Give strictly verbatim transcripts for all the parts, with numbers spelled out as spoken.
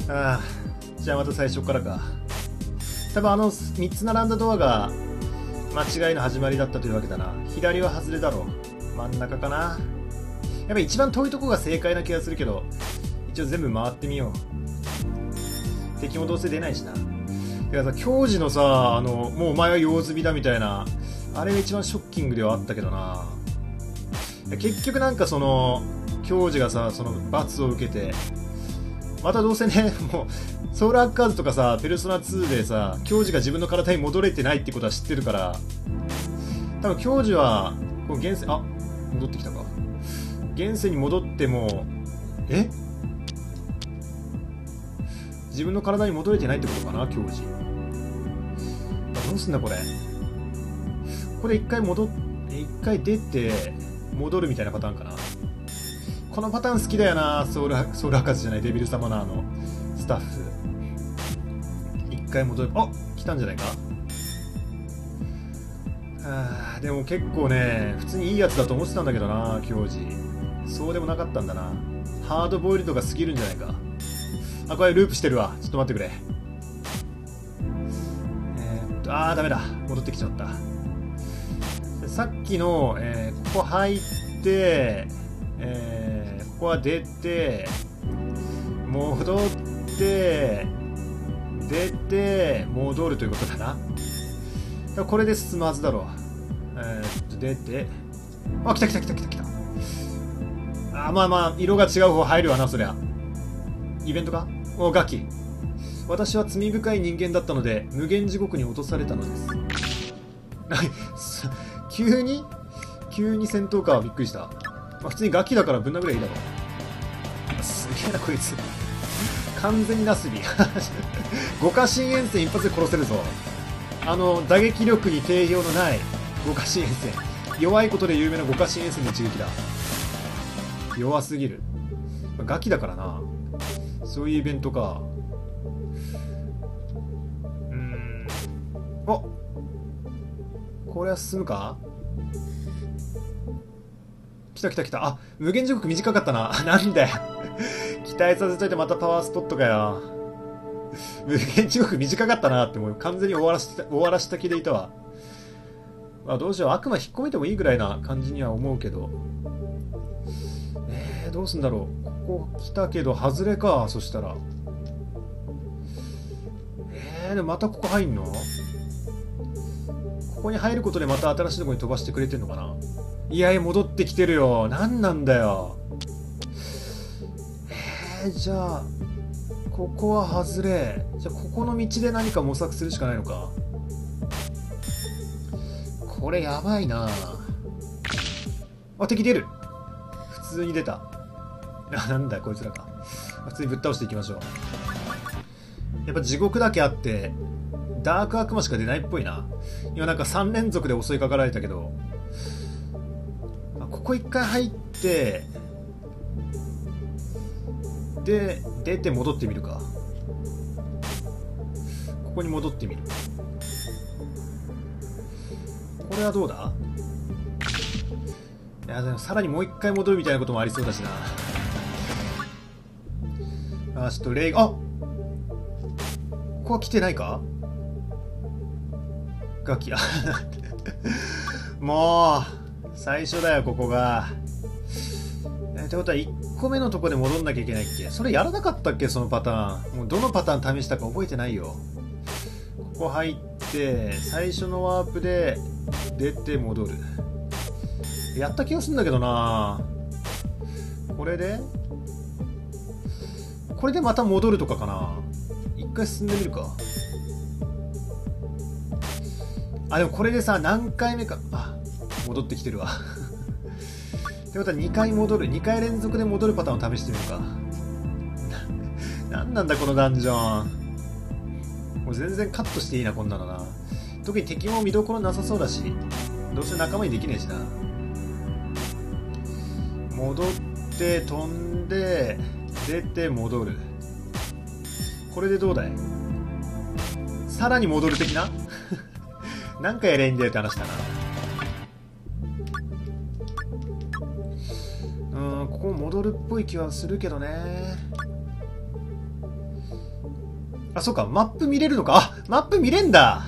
ああ、じゃあまた最初からか。多分あのみっつ並んだドアが間違いの始まりだったというわけだな。左は外れだろう。真ん中かな。やっぱ一番遠いとこが正解な気がするけど、一応全部回ってみよう。敵もどうせ出ないしな。てかさ、教授のさ、あの、もうお前は用済みだみたいな、あれが一番ショッキングではあったけどな。結局なんかその、教授がさ、その罰を受けて、またどうせね、もう、ソウルアッカーズとかさ、ペルソナツーでさ、教授が自分の体に戻れてないってことは知ってるから、多分教授は、こう現世、あ、戻ってきたか。現世に戻っても、え自分の体に戻れてないってことかな、教授。どうすんだこれ。ここで一回戻っ、一回出て、戻るみたいなパターンかな。このパターン好きだよな、ソウル、ソウル博士じゃない、デビルサマナーのスタッフ。一回戻る。あ、来たんじゃないか。あー、でも結構ね、普通にいいやつだと思ってたんだけどな、教授。そうでもなかったんだな。ハードボイルドが過ぎるんじゃないか。あ、これループしてるわ。ちょっと待ってくれ。えー、っと、あー、ダメだ。戻ってきちゃった。さっきの、えー、ここ入って、えー、ここは出て、戻って、出て、戻るということだな。これで進むはずだろう。えー、っと、出て、あ、来た来た来た来た来た。あ、まあまあ、色が違う方入るわな、そりゃ。イベントか？お、ガキ。私は罪深い人間だったので、無限地獄に落とされたのです。急に急に戦闘かはびっくりした。まあ、普通にガキだからぶん殴りゃいいだろう。すげえな、こいつ。完全にナスビ。五花心炎線一発で殺せるぞ。あの、打撃力に定評のない五花心炎線。弱いことで有名な五花心炎線の一撃だ。弱すぎる。ガキだからな。そういうイベントか。うーん。お、これは進むか？来た来た来た。あ、無限地獄短かったな。なんだよ。期待させといてまたパワースポットかよ。無限地獄短かったなって、もう完全に終わらした、終わらした気でいたわ。まあどうしよう。悪魔引っ込めてもいいぐらいな感じには思うけど。えー、どうすんだろう。ここ来たけど、外れか。そしたら。えー、でもまたここ入んの？ここに入ることでまた新しいところに飛ばしてくれてんのかな。いやいや、戻ってきてるよ。なんなんだよ。えー、じゃあ、ここは外れ。じゃあ、ここの道で何か模索するしかないのか。これやばいな。あ、敵出る。普通に出た。あ、なんだよ、こいつらか。普通にぶっ倒していきましょう。やっぱ地獄だけあって、ダーク悪魔しか出ないっぽいな。今なんかさん連続で襲いかかられたけど、ここ一回入って、で、出て戻ってみるか。ここに戻ってみる。これはどうだ？いや、でもさらにもう一回戻るみたいなこともありそうだしな。あ、ちょっとレイ、あ、ここは来てないか？ガキ、あもう、最初だよ、ここが。えー、ってことは、いっこめのとこで戻んなきゃいけないっけ？それやらなかったっけ、そのパターン。もうどのパターン試したか覚えてないよ。ここ入って、最初のワープで、出て戻る。やった気がするんだけどな。これでこれでまた戻るとかかな。一回進んでみるか。あ、でもこれでさ、何回目か。あ、戻ってきてるわ。ってことはにかい戻る。にかい連続で戻るパターンを試してみるか。なんなんだこのダンジョン。もう全然カットしていいな、こんなのな。特に敵も見どころなさそうだし、どうせ仲間にできねえしな。戻って飛んで出て戻る。これでどうだい？さらに戻る的な。何回やれんだよって話だな。うーん、ここ戻るっぽい気はするけどね。 あ、そうか、マップ見れるのか。あ、マップ見れんだ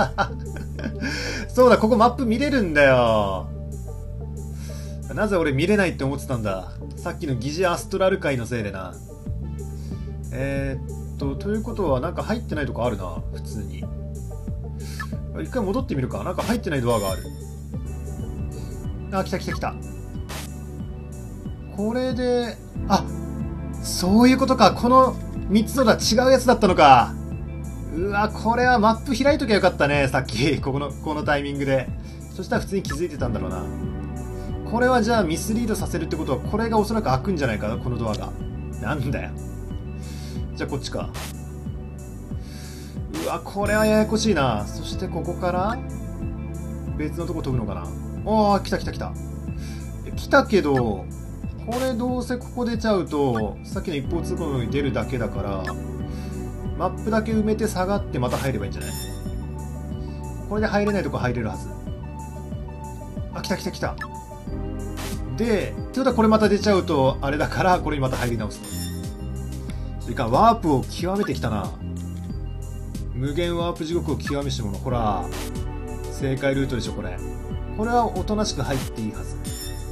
そうだ、ここマップ見れるんだよ。なぜ俺見れないって思ってたんだ。さっきの疑似アストラル界のせいでな。えー、っと、ということはなんか入ってないとこあるな、普通に。一回戻ってみるか。なんか入ってないドアがある。あ、来た来た来た。これで、あ、そういうことか。このみっつのだ、違うやつだったのか。うわ、これはマップ開いときゃよかったね、さっき。ここの、このタイミングで。そしたら普通に気づいてたんだろうな。これはじゃあミスリードさせるってことは、これがおそらく開くんじゃないかな、このドアが。なんだよ。じゃあこっちか。うわ、これはややこしいな。そしてここから別のとこ飛ぶのかな。ああ、来た来た来た。来たけど、これどうせここ出ちゃうと、さっきの一方通行に出るだけだから、マップだけ埋めて下がってまた入ればいいんじゃない？これで入れないとこ入れるはず。あ、来た来た来た。で、ってことはこれまた出ちゃうと、あれだから、これにまた入り直すと。いかん、ワープを極めてきたな。無限ワープ地獄を極めし者。ほら、正解ルートでしょ、これ。これはおとなしく入っていいはず。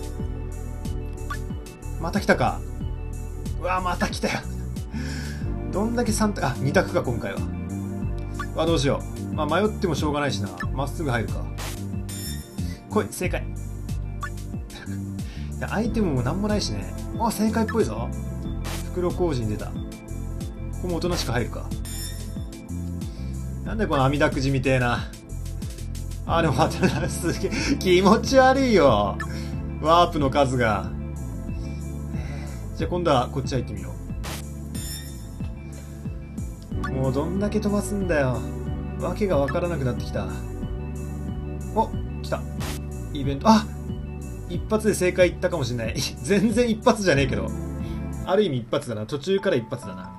また来たか。うわ、また来たよ。どんだけさん択、あ、に択か、今回は。あ、どうしよう。まあ、迷ってもしょうがないしな。まっすぐ入るか。来い、正解。アイテムもなんもないしね。あ、正解っぽいぞ。袋小路に出た。ここもおとなしく入るか。なんでこの網だくじみてえな。あ、でも待ってな、すげえ、気持ち悪いよ。ワープの数が。じゃあ今度はこっち入ってみよう。もうどんだけ飛ばすんだよ。わけがわからなくなってきた。お、来た。イベント、あ、一発で正解いったかもしれない。全然一発じゃねえけど。ある意味一発だな。途中から一発だな。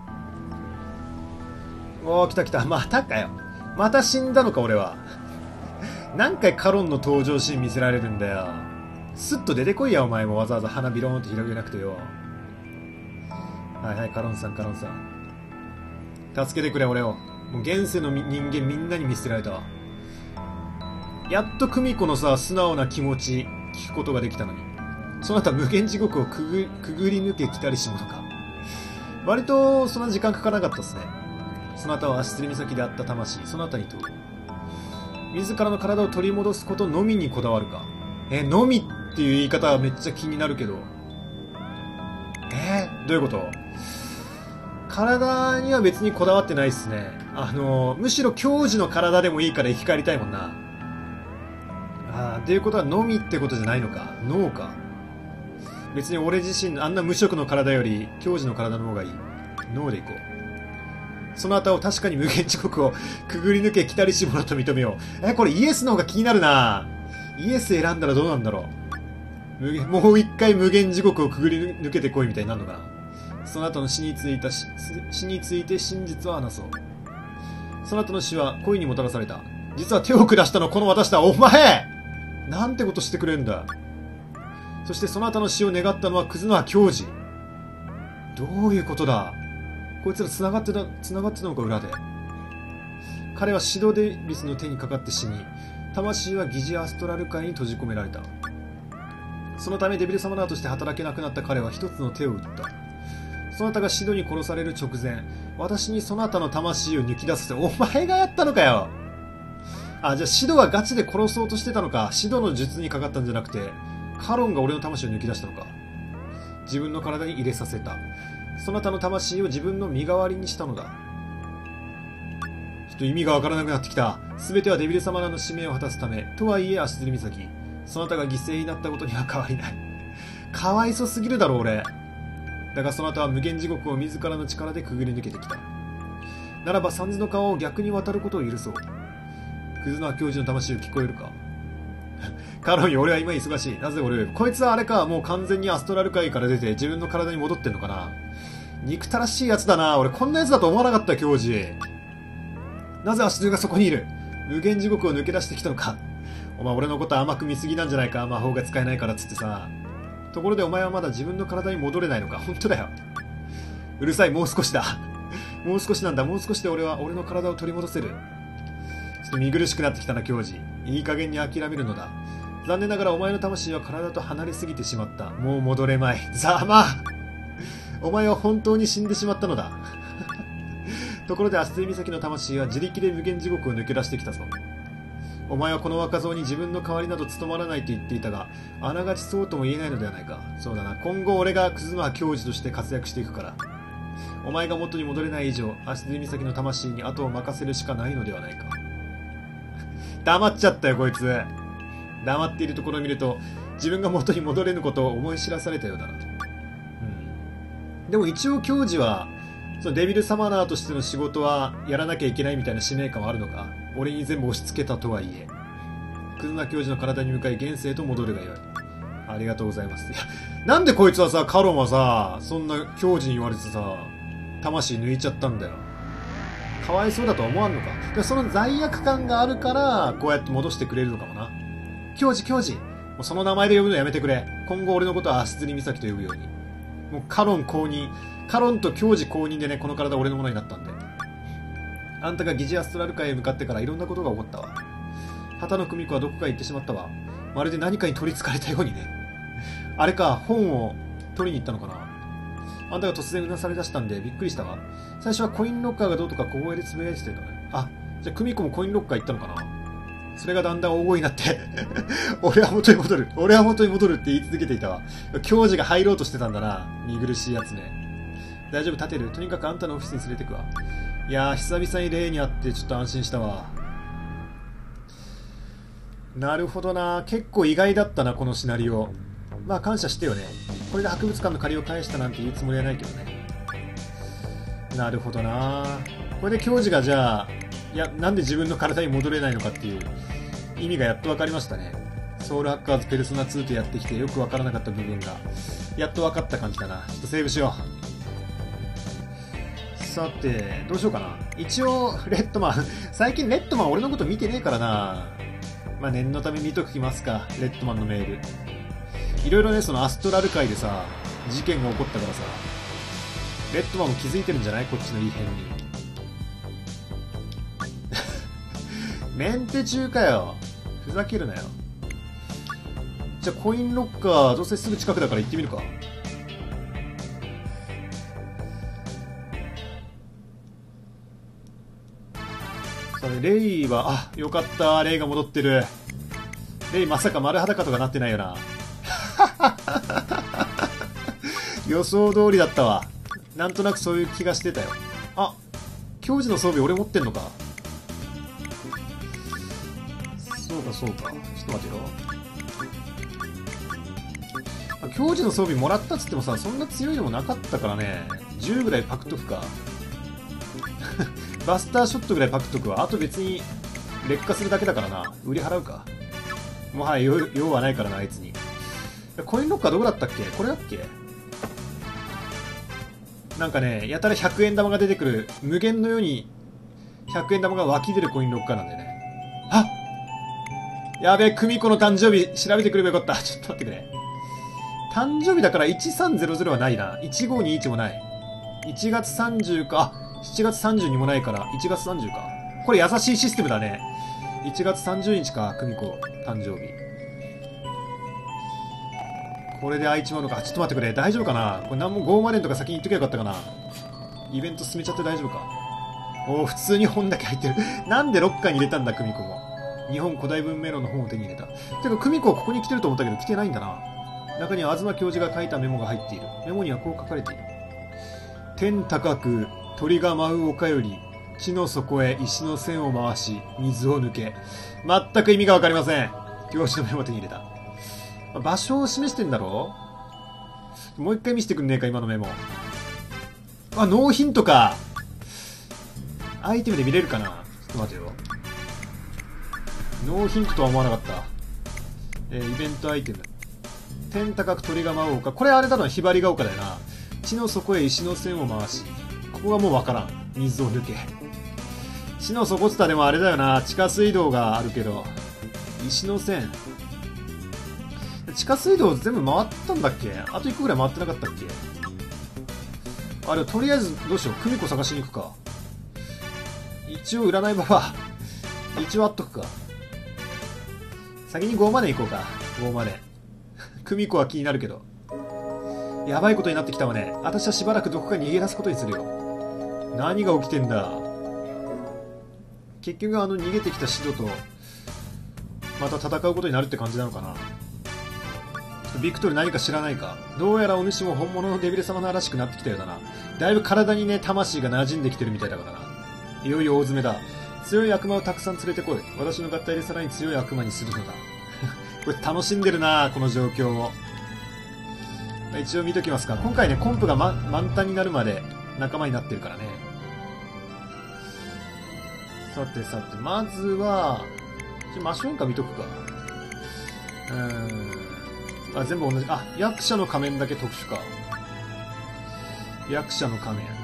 おー、来た来た。またかよ。また死んだのか、俺は。何回カロンの登場シーン見せられるんだよ。スッと出てこいや、お前もわざわざ鼻ビローンって広げなくてよ。はいはい、カロンさん、カロンさん。助けてくれ、俺を。もう現世の人間みんなに見捨てられたわ。やっと久美子のさ、素直な気持ち、聞くことができたのに。その後は無限地獄をくぐ、くぐり抜け来たりし者か。割と、そんな時間かからなかったっすね。その後は足摺岬であった魂、その後に問う。自らの体を取り戻すことのみにこだわるか。え、のみっていう言い方はめっちゃ気になるけど。えー、どういうこと？体には別にこだわってないっすね。あの、むしろ矜持の体でもいいから生き返りたいもんな。ああ、っていうことはのみってことじゃないのか。脳か。別に俺自身、あんな無色の体より、矜持の体の方がいい。脳でいこう。その後を確かに無限地獄をくぐり抜け来たりし者と認めよう。え、これイエスの方が気になるな。イエス選んだらどうなんだろう。無限、もう一回無限地獄をくぐり抜けてこいみたいになるのかな。その後の死についたし、死について真実を話そう。その後の死は恋にもたらされた。実は手を下したのこの私だ。お前なんてことしてくれんだ。そしてその後の死を願ったのはクズのは矜持。どういうことだ。こいつら繋がってた、繋がってたのか裏で。彼はシドデビスの手にかかって死に、魂は疑似アストラル界に閉じ込められた。そのためデビルサマナーとして働けなくなった彼は一つの手を打った。そなたがシドに殺される直前、私にそなたの魂を抜き出すって、お前がやったのかよ。あ、じゃあシドはガチで殺そうとしてたのか。シドの術にかかったんじゃなくて、カロンが俺の魂を抜き出したのか。自分の体に入れさせた。そなたの魂を自分の身代わりにしたのだ。ちょっと意味がわからなくなってきた。すべてはデビルサマナーの使命を果たすため。とはいえ足摺岬。そなたが犠牲になったことには変わりない。かわいそすぎるだろ俺。だがそなたは無限地獄を自らの力でくぐり抜けてきた。ならば三途の川を逆に渡ることを許そう。クズの教授の魂を聞こえるか。カロンよ、俺は今忙しい。なぜ俺、こいつはあれか、もう完全にアストラル界から出て自分の体に戻ってんのかな。憎たらしいやつだな。俺こんなやつだと思わなかった教授。なぜ足取りがそこにいる。無限地獄を抜け出してきたのか。お前俺のこと甘く見すぎなんじゃないか。魔法が使えないからっつってさ。ところでお前はまだ自分の体に戻れないのか。本当だよ。うるさい、もう少しだ。 もう少しなんだ。もう少しで俺は俺の体を取り戻せる。ちょっと見苦しくなってきたな、教授。いい加減に諦めるのだ。残念ながらお前の魂は体と離れすぎてしまった。もう戻れまい。ざまあお前は本当に死んでしまったのだ。ところでアステル岬の魂は自力で無限地獄を抜け出してきたぞ。お前はこの若造に自分の代わりなど務まらないと言っていたが、あながちそうとも言えないのではないか。そうだな。今後俺がクズノハ教授として活躍していくから。お前が元に戻れない以上、アステル岬の魂に後を任せるしかないのではないか。黙っちゃったよ、こいつ。黙っているところを見ると、自分が元に戻れぬことを思い知らされたようだなと。うん。でも一応教授は、そのデビルサマナーとしての仕事はやらなきゃいけないみたいな使命感はあるのか。俺に全部押し付けたとはいえ。クズナ教授の体に向かい現世と戻るがよい。ありがとうございます。いや、なんでこいつはさ、カロンはさ、そんな教授に言われてさ、魂抜いちゃったんだよ。かわいそうだとは思わんのか。でその罪悪感があるから、こうやって戻してくれるのかもな。教授、教授。もうその名前で呼ぶのやめてくれ。今後俺のことはアシツリミサキと呼ぶように。もうカロン公認。カロンと教授公認でね、この体俺のものになったんで。あんたが疑似アストラル界へ向かってからいろんなことが起こったわ。畑野久美子はどこかへ行ってしまったわ。まるで何かに取り憑かれたようにね。あれか、本を取りに行ったのかな。あんたが突然うなされ出したんでびっくりしたわ。最初はコインロッカーがどうとか小声でつぶやいてたよね。あ、じゃあ久美子もコインロッカー行ったのかな。それがだんだん大声になって俺は元に戻る俺は元に戻るって言い続けていたわ。教授が入ろうとしてたんだな。見苦しいやつね。大丈夫、立てる。とにかくあんたのオフィスに連れてくわ。いやー、久々に例に会ってちょっと安心したわ。なるほどな。結構意外だったな、このシナリオ。まあ感謝してよね。これで博物館の借りを返したなんて言うつもりはないけどね。なるほどな。これで教授がじゃあ、いや、なんで自分の体に戻れないのかっていう意味がやっと分かりましたね。ソウルハッカーズペルソナツーとやってきてよく分からなかった部分がやっと分かった感じだな。ちょっとセーブしよう。さて、どうしようかな。一応、レッドマン。最近レッドマン俺のこと見てねえからな。まあ念のため見ときますか。レッドマンのメール。いろいろね、そのアストラル界でさ、事件が起こったからさ、レッドマンも気づいてるんじゃない？こっちの異変に。メンテ中かよ。ふざけるなよ。じゃあコインロッカー、どうせすぐ近くだから行ってみるか。さあ、レイは、あ、よかった。レイが戻ってる。レイまさか丸裸とかなってないよな。予想通りだったわ。なんとなくそういう気がしてたよ。あ、教授の装備俺持ってんのか。そうかそうか。ちょっと待てよ。教授の装備もらったっつってもさ、そんな強いのもなかったからね。じゅうぐらいパクっとくか。バスターショットぐらいパクっとくわ。あと別に劣化するだけだからな。売り払うか。もはや用、用はないからな、あいつに。コインロッカーどこだったっけ？これだっけ？なんかね、やたらひゃくえん玉が出てくる、無限のようにひゃくえん玉が湧き出るコインロッカーなんだよね。あ！やべえ、久美子の誕生日調べてくればよかった。ちょっと待ってくれ。誕生日だからいちさんゼロゼロはないな。いちごにいちもない。いちがつさんじゅうか、あ、しちがつさんじゅうにもないから、いちがつさんじゅうか。これ優しいシステムだね。いちがつさんじゅうにちか、久美子誕生日。これで開いちまうのか。ちょっと待ってくれ。大丈夫かな。これ何もゴーマレンとか先に言っときゃよかったかな。イベント進めちゃって大丈夫か。おー、普通に本だけ入ってる。なんでロッカーに入れたんだ、久美子も。日本古代文明論の本を手に入れた。てか、久美子はここに来てると思ったけど来てないんだな。中には東教授が書いたメモが入っている。メモにはこう書かれている。天高く鳥が舞う丘より地の底へ石の線を回し水を抜け。全く意味がわかりません。教授のメモを手に入れた。場所を示してんだろ。もう一回見せてくんねえか、今のメモ。あ、ノーヒントか。アイテムで見れるかな。ちょっと待てよ。ノーヒントとは思わなかった。えー、イベントアイテム。天高く鳥が舞う丘。これあれだろ、ひばりが丘だよな。地の底へ石の線を回し。ここがもうわからん。水を抜け。地の底つったでもあれだよな。地下水道があるけど。石の線。地下水道全部回ったんだっけ。あといっこぐらい回ってなかったっけ。 あれとりあえずどうしよう、久美子探しに行くか。一応占いババア一応あっとくか。先にごまで行こうか。ごまで久美子は気になるけど、やばいことになってきたわね。私はしばらくどこかに逃げ出すことにするよ。何が起きてんだ。結局あの逃げてきたシドとまた戦うことになるって感じなのかな。ビクトル何か知らないか。どうやらお主も本物のデビル様のらしくなってきたようだな。だいぶ体にね、魂が馴染んできてるみたいだからな。いよいよ大詰めだ。強い悪魔をたくさん連れてこい。私の合体でさらに強い悪魔にするのだ。これ楽しんでるな、この状況を。一応見ときますか。今回ね、コンプが、ま、満タンになるまで仲間になってるからね。さてさて、まずは、マシュンカ見とくか。うーん。あ、全部同じ。あ、役者の仮面だけ特殊か。役者の仮面。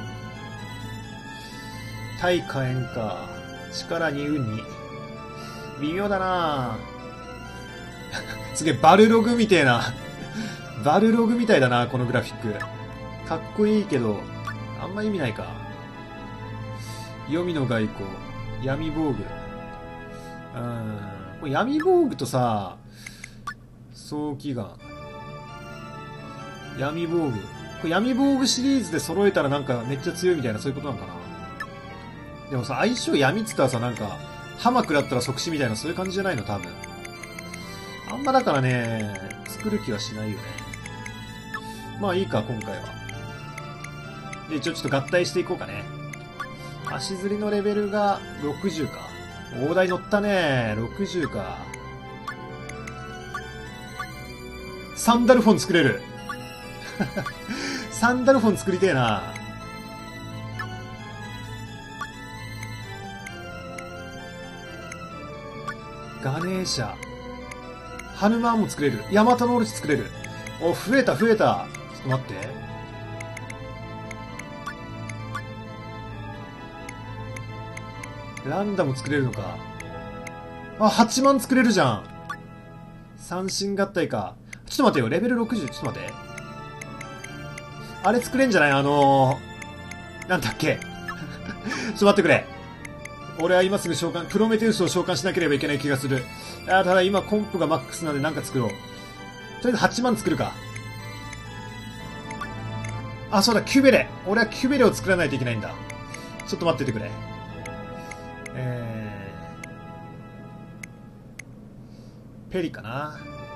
対火炎か。力に運に。微妙だなぁ。すげえ、バルログみてえな。バルログみたいだな、このグラフィック。かっこいいけど、あんま意味ないか。黄泉の外交。闇防具。うーん。これ闇防具とさ、早期ガン。闇防具。これ闇防具シリーズで揃えたらなんかめっちゃ強いみたいな、そういうことなのかな。でもさ、相性闇っつったらさ、なんか、ハマ食らったら即死みたいな、そういう感じじゃないの、多分。あんまだからね、作る気はしないよね。まあいいか、今回は。で、一応ちょっと合体していこうかね。足釣りのレベルがろくじゅうか。大台乗ったね。ろくじゅうか。サンダルフォン作れる。サンダルフォン作りてえな。ガネーシャ。ハヌマンも作れる。ヤマタノオロチ作れる。お、増えた増えた。ちょっと待って。ランダも作れるのか。あ、はちまん作れるじゃん。三神合体か。ちょっと待ってよ。レベルろくじゅう。ちょっと待って。あれ作れんじゃない？あのー、なんだっけ。ちょっと待ってくれ。俺は今すぐ召喚、プロメテウスを召喚しなければいけない気がする。あ、ただ今コンプがマックスなんでなんか作ろう。とりあえずはちまん作るか。あ、そうだ、キュベレ。俺はキュベレを作らないといけないんだ。ちょっと待っててくれ。えー、ペリかな。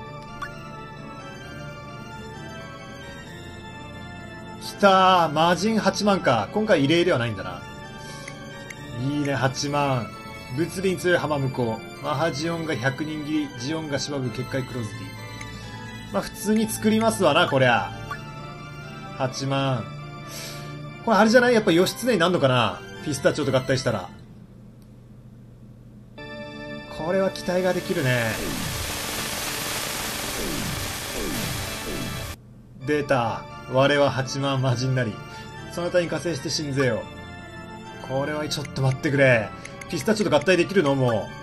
きたー、魔人はちまんか。今回異例ではないんだな。いいね、はちまん。物理に強い浜向こう。マハジオンがひゃくにん切り、ジオンがしばぐ結界クロズディ。まあ普通に作りますわな、こりゃ。はちまん。これあれじゃない？やっぱ義経になんのかな？ピスタチオと合体したら。これは期待ができるね。出た。我ははちまん魔人なり。そなたに加勢して信ぜよ。これはちょっと待ってくれ。ピスタチオと合体できるの？もう。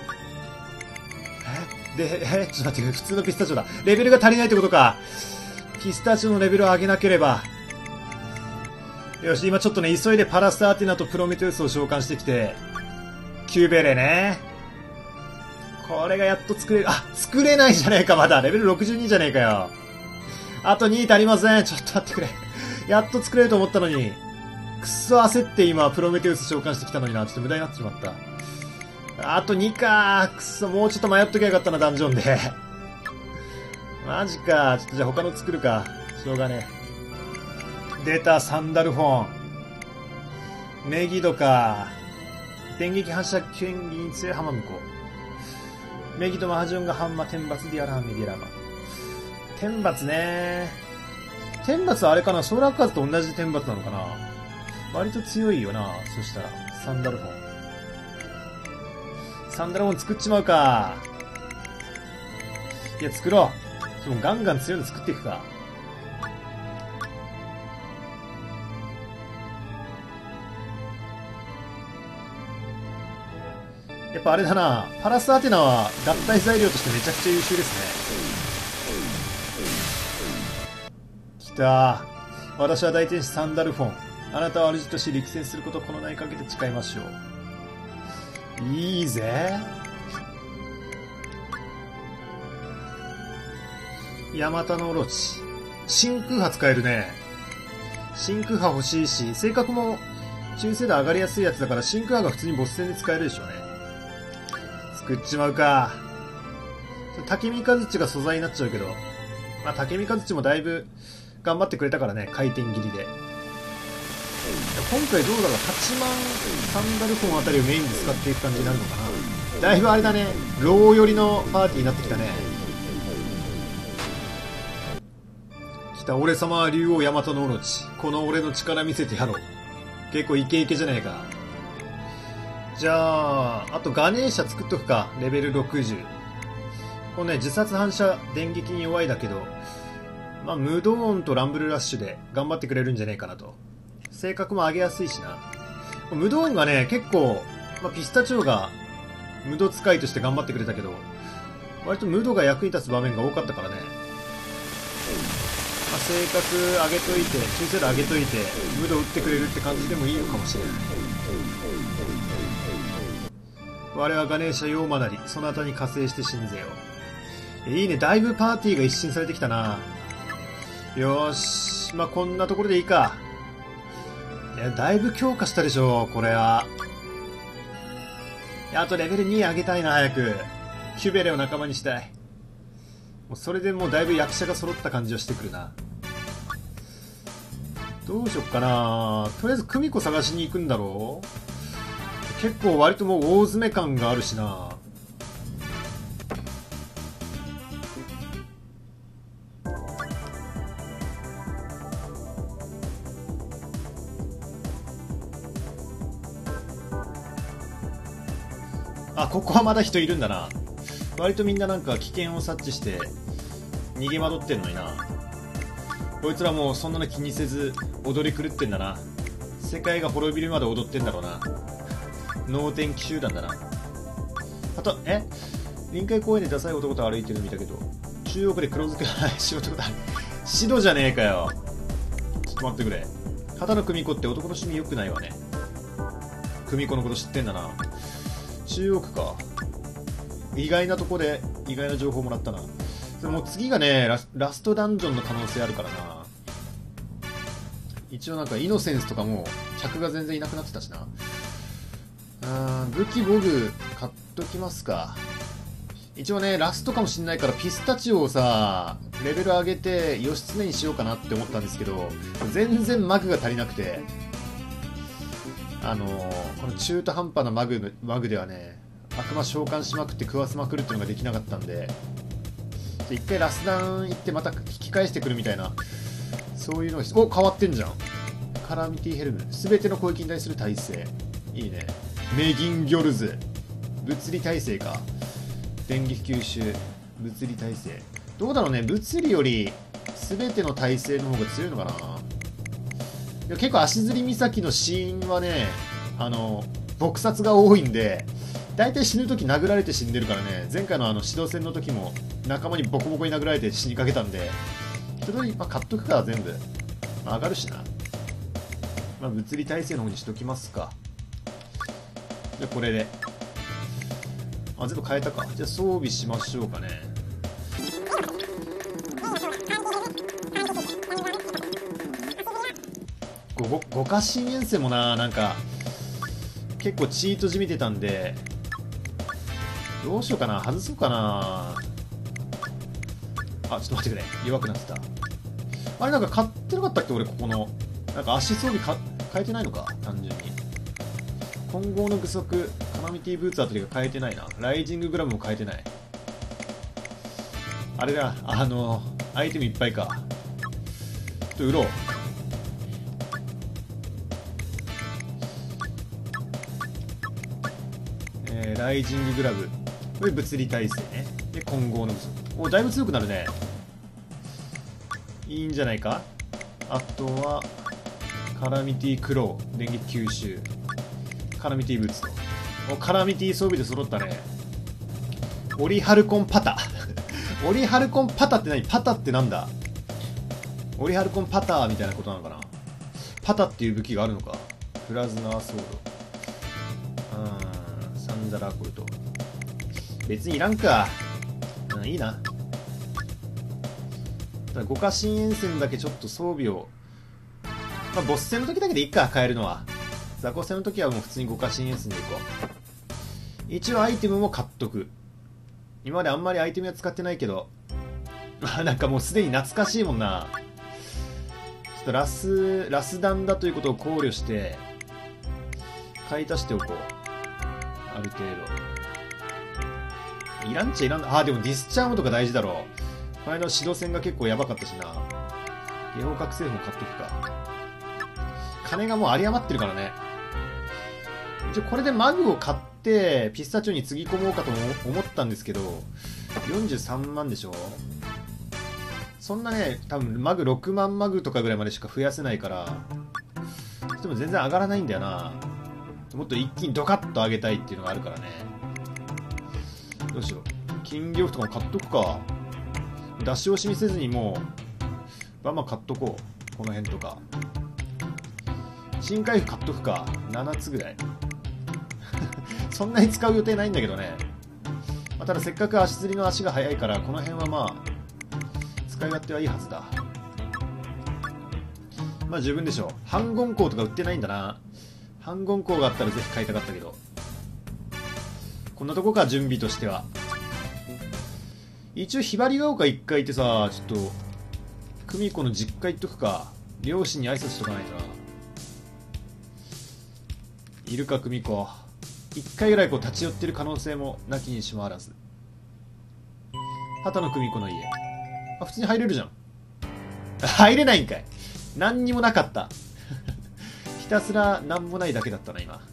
えで、えちょっと待ってくれ。普通のピスタチオだ。レベルが足りないってことか。ピスタチオのレベルを上げなければ。よし、今ちょっとね、急いでパラスアーティナとプロメテウスを召喚してきて、キューベレね。これがやっと作れる。あ、作れないじゃねえか、まだ。レベルろくじゅうにじゃねえかよ。あとに足りません。ちょっと待ってくれ。やっと作れると思ったのに。くっそ焦って今、プロメテウス召喚してきたのにな。ちょっと無駄になってしまった。あとにかー。くっそ、もうちょっと迷っときゃよかったな、ダンジョンで。マジか。ちょっとじゃあ他の作るか。しょうがねえ。出た、サンダルフォン。メギドか。電撃反射剣技に強い浜向こう。メギドマハジョンがハンマ天罰ディアラーメディアラマ。天罰ね。天罰はあれかな、ソーラーカーズと同じ天罰なのかな。割と強いよな。そしたらサンダルフォン。サンダルフォン作っちまうか。いや、作ろう。もうガンガン強いの作っていくか。やっぱあれだな。パラスアテナは合体材料としてめちゃくちゃ優秀ですね。きたー。 私は大天使サンダルフォン。あなたは主として陸戦することをこの名にかけて誓いましょう。いいぜ。ヤマタノオロチ。真空波使えるね。真空波欲しいし、性格も中世で上がりやすいやつだから真空波が普通にボス戦で使えるでしょうね。作っちまうか。竹見和地が素材になっちゃうけど、まあ竹見和地もだいぶ頑張ってくれたからね、回転切りで。今回どうだろう、はちまんサンダルフォンあたりをメインで使っていく感じになるのかな。だいぶあれだね、ロー寄りのパーティーになってきたね。来た、俺様は竜王ヤマタノオロチ。この俺の力見せてやろう。結構イケイケじゃないか。じゃあ、あとガネーシャ作っとくか。レベルろくじゅう。このね、自殺反射電撃に弱いだけど、まあ、ムドーンとランブルラッシュで頑張ってくれるんじゃねえかなと。性格も上げやすいしな。ムドーンがね、結構、まあ、ピスタチオがムド使いとして頑張ってくれたけど、割とムドが役に立つ場面が多かったからね。まあ、性格上げといて、中世度上げといて、ムド打ってくれるって感じでもいいのかもしれない。我はガネーシャヨーマなり、そなたに加勢して信ぜよう。いいね、だいぶパーティーが一新されてきたな。よーし、まあ、こんなところでいいか。いや、だいぶ強化したでしょ、これは。いや、あとレベルに上げたいな、早く。キュベレを仲間にしたい。もうそれでもうだいぶ役者が揃った感じはしてくるな。どうしよっかな。とりあえず久美子探しに行くんだろう。結構割ともう大詰め感があるしな。あ、ここはまだ人いるんだな。割とみんななんか危険を察知して逃げ惑ってんのにな。こいつらもうそんなの気にせず踊り狂ってんだな。世界が滅びるまで踊ってんだろうな。能天気集団だな。あと、え臨海公園でダサい男と歩いてるの見たけど、中国で黒ずくないし男だ。シドじゃねえかよ。ちょっと待ってくれ。片野久美子って男の趣味良くないわね。久美子のこと知ってんだな。中国か。意外なとこで意外な情報もらったな。でも次がね ラ, ラストダンジョンの可能性あるからな。一応なんかイノセンスとかも客が全然いなくなってたしな。あー、武器ボグ買っときますか。一応ねラストかもしんないからピスタチオをさレベル上げて義経にしようかなって思ったんですけど、全然マグが足りなくて、あのー、この中途半端なマグマグではね悪魔召喚しまくって食わせまくるっていうのができなかったんで、一回ラスダン行ってまた引き返してくるみたいな、そういうのが。お、変わってんじゃん。カラミティヘルム、全ての攻撃に対する耐性。いいね。メギンギョルズ、物理耐性か。電撃吸収、物理耐性。どうだろうね、物理より全ての耐性の方が強いのかな。いや結構足摺岬のシーンはね、あの撲殺が多いんで、大体死ぬとき殴られて死んでるからね。前回のあの指導戦の時も仲間にボコボコに殴られて死にかけたんで、一通り、まあ、買っとくから全部、まあ、上がるしな。まあ、物理耐性の方にしときますか。じゃあこれであ全部変えたか。じゃあ装備しましょうかね。ご五花新遠征もな、なんか結構チートじみてたんで、どうしようかな。外そうかな。あ、ちょっと待ってくれ。弱くなってた。あれなんか買ってなかったっけ俺、ここの。なんか足装備か変えてないのか単純に。混合の具足、カラミティブーツあたりが変えてないな。ライジンググラムも変えてない。あれだ、あの、アイテムいっぱいか。ちょっと売ろう。えー、ライジンググラブ。これ物理耐性ね。で、混合の具足。お、だいぶ強くなるね。いいんじゃないか。あとはカラミティクロー、電撃吸収、カラミティブーツと。お、カラミティ装備で揃ったね。オリハルコンパタオリハルコンパタって何？パタってなんだ？ オリハルコンパターみたいなことなのかな。パタっていう武器があるのか。プラズナーソード、うん、サンダラーコルト、別にいらんか。うん、いいな。ただ五花新沿線だけちょっと装備を、まあ、ボス戦の時だけでいいか、変えるのは。雑魚戦の時はもう普通に五花新沿線でいこう。一応アイテムも買っとく。今まであんまりアイテムは使ってないけど、まあなんかもうすでに懐かしいもんな。ちょっとラス、ラス弾だということを考慮して、買い足しておこう。ある程度。いらんっちゃいらん。ああ、でもディスチャームとか大事だろう。この間の指導戦が結構やばかったしな。ゲオ覚醒砲買っとくか。金がもう有り余ってるからね。一応これでマグを買ってピスタチオにつぎ込もうかと思ったんですけど、よんじゅうさんまんでしょ。そんなね、多分マグろくまんマグとかぐらいまでしか増やせないから、でも全然上がらないんだよな。もっと一気にドカッと上げたいっていうのがあるからね。どうしよう。金魚とかも買っとくか。出し惜しみせずにもうバンバン買っとこう。この辺とか新回復買っとくか。ななつぐらいそんなに使う予定ないんだけどね。まあ、ただせっかく足釣りの足が速いからこの辺はまあ使い勝手はいいはずだ。まあ十分でしょう。半言光とか売ってないんだな。半言光があったらぜひ買いたかったけど、こんなとこか。準備としては一応ひばりが丘一回行ってさ、ちょっと久美子の実家行っとくか。両親に挨拶しとかないとな。いるか久美子。一回ぐらいこう立ち寄ってる可能性もなきにしもあらず。畑野久美子の家、あ、普通に入れるじゃん。入れないんかい。何にもなかったひたすら何もないだけだったな今。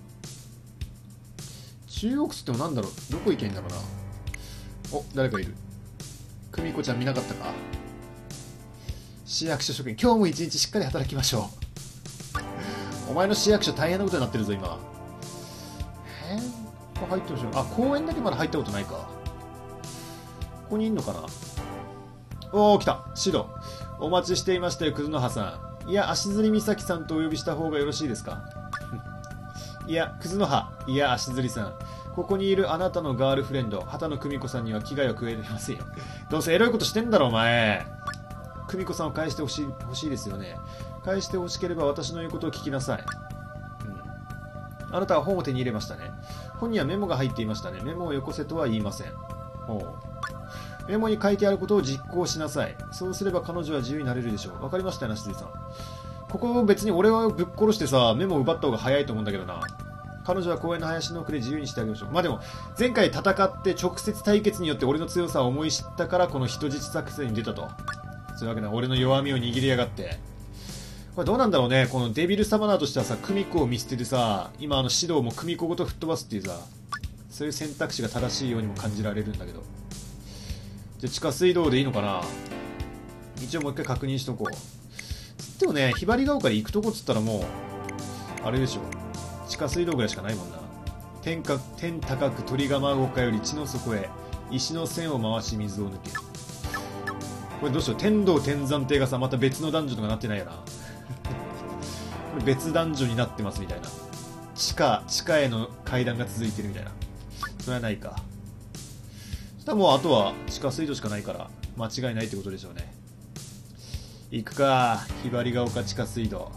中央区ってもなんだろう、どこ行けんだろうな。お、誰かいる。久美子ちゃん見なかったか。市役所職員、今日も一日しっかり働きましょうお前の市役所大変なことになってるぞ今。えー、入ってほしい。あ、公園だけまだ入ったことないか。ここにいんのかな。おー、来た。シド、お待ちしていましたよ、クズノハさん。いや、足摺美咲さんとお呼びした方がよろしいですかいや、クズノハ、いや、足摺さん、ここにいるあなたのガールフレンド畑野久美子さんには危害を加えていませんよ。どうせエロいことしてんだろお前。久美子さんを返してほしい、欲しいですよね。返してほしければ私の言うことを聞きなさい。うん、あなたは本を手に入れましたね。本にはメモが入っていましたね。メモをよこせとは言いません。おう、メモに書いてあることを実行しなさい。そうすれば彼女は自由になれるでしょう。わかりましたよ、梨さん。ここ別に俺はぶっ殺してさ、メモを奪った方が早いと思うんだけどな。彼女は公園の林の奥で自由にしてあげましょう。まあでも、前回戦って直接対決によって俺の強さを思い知ったからこの人質作戦に出たと。そういうわけで俺の弱みを握りやがって。これどうなんだろうね。このデビルサマナーとしてはさ、久美子を見捨ててさ、今あの指導も久美子ごと吹っ飛ばすっていうさ、そういう選択肢が正しいようにも感じられるんだけど。じゃあ地下水道でいいのかな。一応もう一回確認しとこう。つってもね、ひばりが丘で行くとこっつったらもう、あれでしょ。地下水道ぐらいしかないもんな。天か天高く鳥が舞う丘より地の底へ、石の線を回し水を抜け。これどうしよう。天道天山亭がさ、また別の男女とかなってないよな。これ別男女になってますみたいな。地下、地下への階段が続いてるみたいな。それはないか。そしたらもうあとは地下水道しかないから間違いないってことでしょうね。行くか。ひばりが丘地下水道。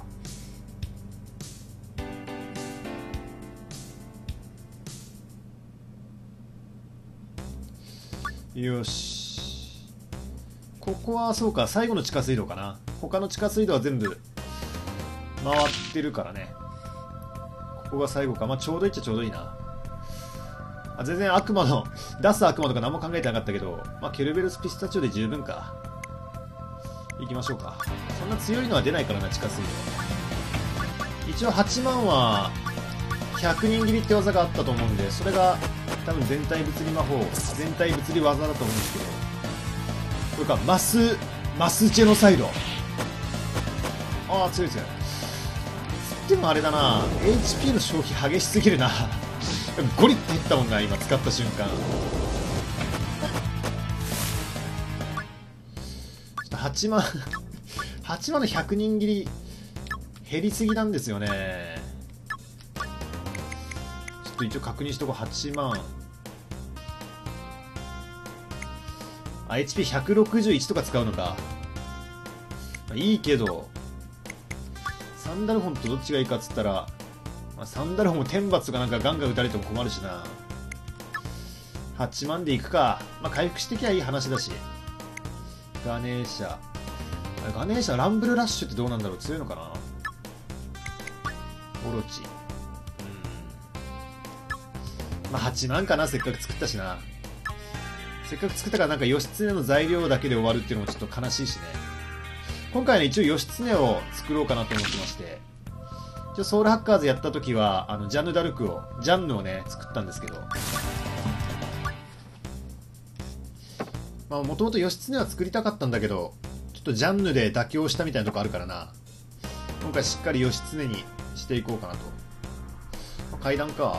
よし。ここはそうか、最後の地下水道かな。他の地下水道は全部回ってるからね。ここが最後か。まあちょうどいいっちゃちょうどいいな。あ、全然悪魔の出す悪魔とか何も考えてなかったけど、まあケルベルスピスタチオで十分か。行きましょうか。そんな強いのは出ないからな、地下水道。一応はちまんはひゃくにん切りって技があったと思うんで、それが多分全体物理魔法、全体物理技だと思うんですけど、これか、マスマスジェノサイド。ああ、強い強い。でもあれだな、 エイチピー の消費激しすぎるなゴリって減ったもんな、今使った瞬間。ちょっとはちまんははちまんのひゃくにん切り減りすぎなんですよね。ちょっと一応確認しとこう。はちまん、あ エイチピーひゃくろくじゅういち とか使うのか。いいけどサンダルフォンとどっちがいいかっつったら、まあ、サンダルフォンも天罰とかなんかガンガン打たれても困るしな。はちまんでいくか。まあ回復してきゃいい話だし。ガネーシャ、ガネーシャランブルラッシュってどうなんだろう。強いのかな。オロチ、うん、まあはちまんかな。せっかく作ったしな。せっかく作ったからなんか義経の材料だけで終わるっていうのもちょっと悲しいしね。今回はね一応義経を作ろうかなと思ってまして、一応ソウルハッカーズやった時はあのジャンヌ・ダルクをジャンヌをね作ったんですけど、まあもともと義経は作りたかったんだけど、ちょっとジャンヌで妥協したみたいなとこあるからな。今回しっかり義経にしていこうかなと。まあ、階段か。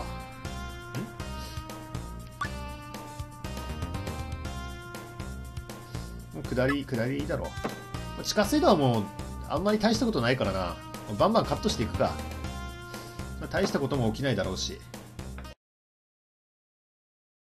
んもう下り下りだろ。地下水道はもうあんまり大したことないからな。バンバンカットしていくか。まあ、大したことも起きないだろうし。